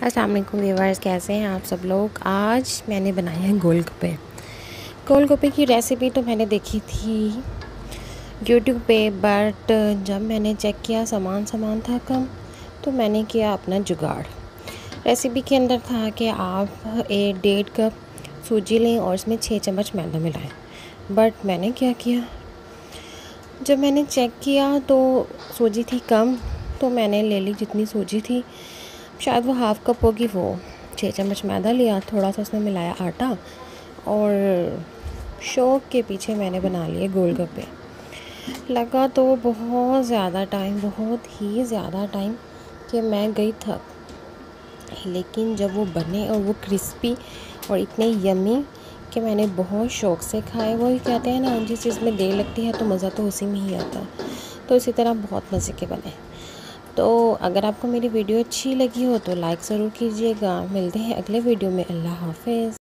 अस्सलाम वालेकुम व्यूअर्स, कैसे हैं आप सब लोग। आज मैंने बनाए हैं गोलगप्पे। गोलगप्पे की रेसिपी तो मैंने देखी थी यूट्यूब पे, बट जब मैंने चेक किया सामान था कम, तो मैंने किया अपना जुगाड़। रेसिपी के अंदर था कि आप 1.5 कप सूजी लें और इसमें 6 चम्मच मैदा मिलाएं। बट मैंने क्या किया, जब मैंने चेक किया तो सूजी थी कम, तो मैंने ले ली जितनी सूजी थी, शायद वो हाफ़ कप होगी, वो 6 चम्मच मैदा लिया, थोड़ा सा उसमें मिलाया आटा, और शौक़ के पीछे मैंने बना लिए गोलगप्पे। लगा तो बहुत ही ज़्यादा टाइम कि मैं गई थक, लेकिन जब वो बने और वो क्रिस्पी और इतने यम्मी कि मैंने बहुत शौक़ से खाए। वही कहते हैं ना, जिस चीज़ में देर लगती है तो मज़ा तो उसी में ही आता है। तो इसी तरह बहुत मज़े के बने। तो अगर आपको मेरी वीडियो अच्छी लगी हो तो लाइक ज़रूर कीजिएगा। मिलते हैं अगले वीडियो में। अल्लाह हाफ़िज़।